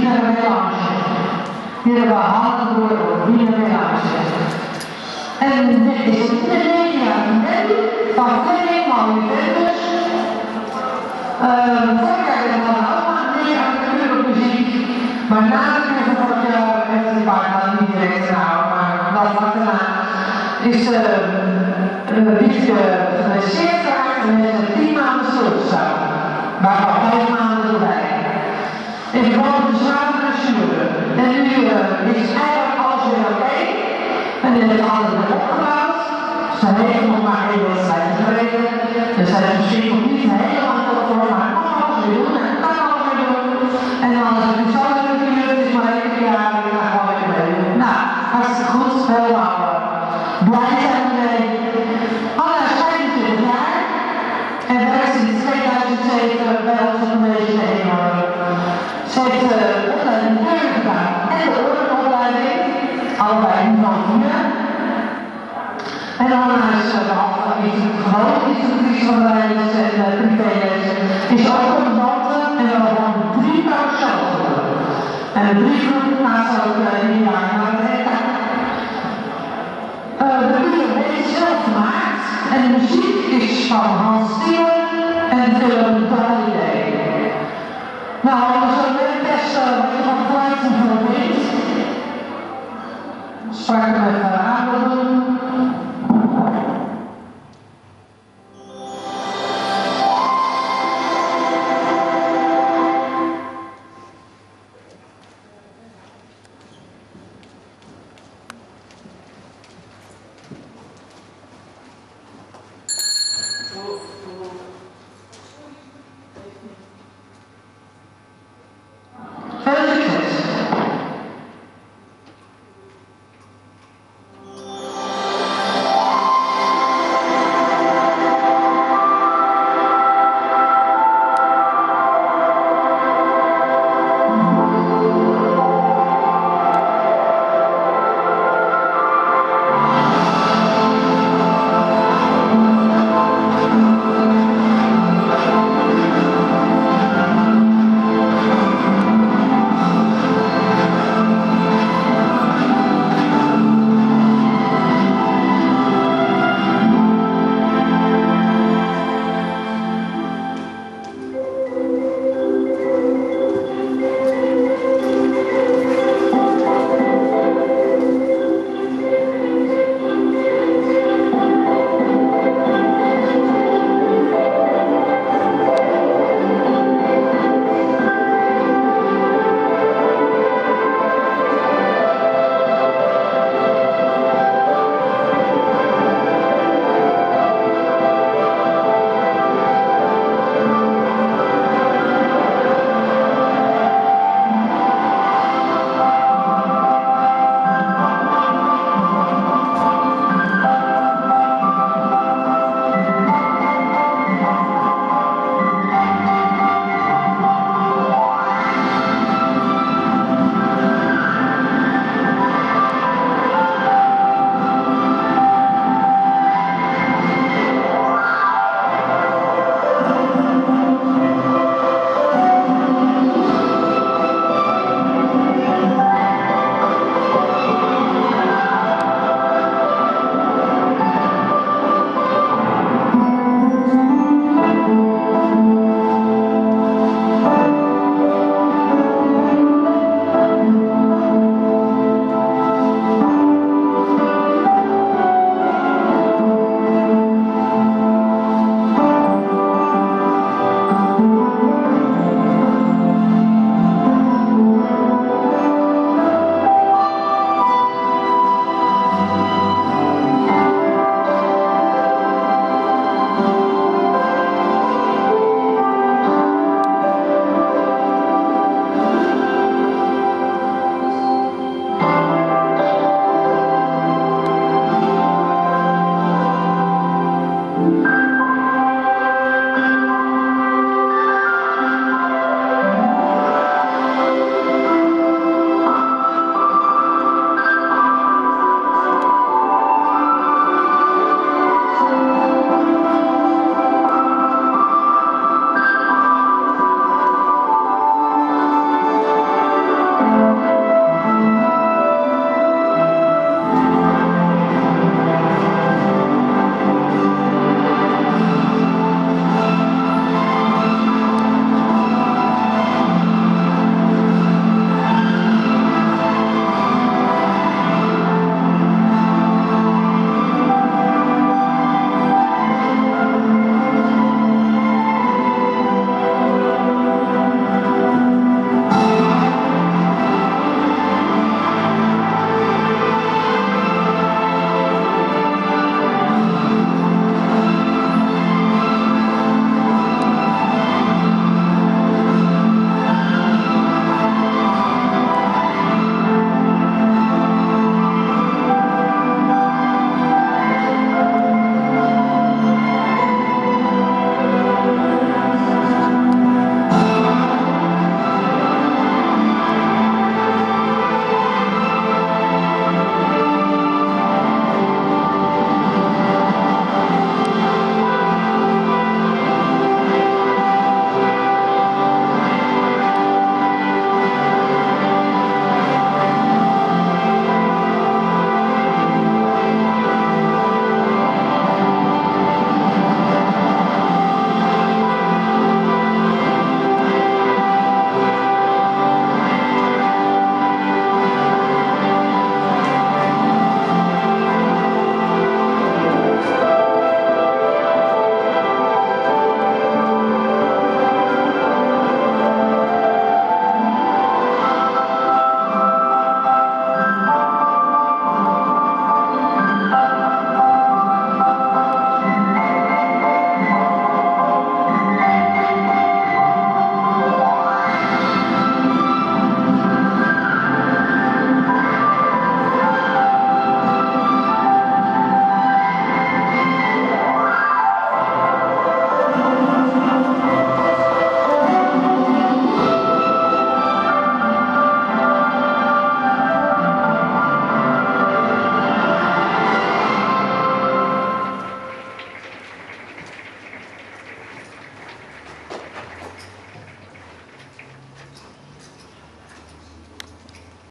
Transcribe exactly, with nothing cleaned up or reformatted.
Wiener Melange. Die hebben we handen door de Wiener Melange. En dit is een media van Fleming van Juventus. Vorig jaar hebben we allemaal meer aan de muziek, maar na de keuze van het jaar heeft het paar maanden niet direct gehouden, maar wel vlak daarna is de liefde geblesseerd geraakt en is er tien maanden stilgestaan, maar al vijf maanden erbij. En gewoon een zware blessure. En nu uh, is eigenlijk alles weer oké. Okay. En die heeft alles weer opgebouwd. Ze heeft nog maar één wedstrijd gereden. Dus zij is misschien nog niet helemaal tot voor, maar kan alles weer doen en kan alles weer doen. En dan als het zo leuk is, is maar één keer jaar en dan gewoon lekker mee doen. Nou, hartstikke goed, helemaal blij zijn ermee. Anna is vijfentwintig jaar en werkt in tweeduizend zeven bij ons op een beetje de eenhoorn. Ze heeft de opleiding deur gedaan en de oorlogopleiding, allebei niveau vier. En dan is uh, behalve gewoon instituties van de leiders en uh, privélezen, is ook commandante en we hebben drie carousels. En de drie groepen naast ook uh, in jaar naar de hekka. Uh, de video heeft zelf gemaakt en de muziek is van Hans Thielen en de film Holiday. Nou, we zullen even testen wat je van Flight van vindt. Sprak er met uh, aan wil doen.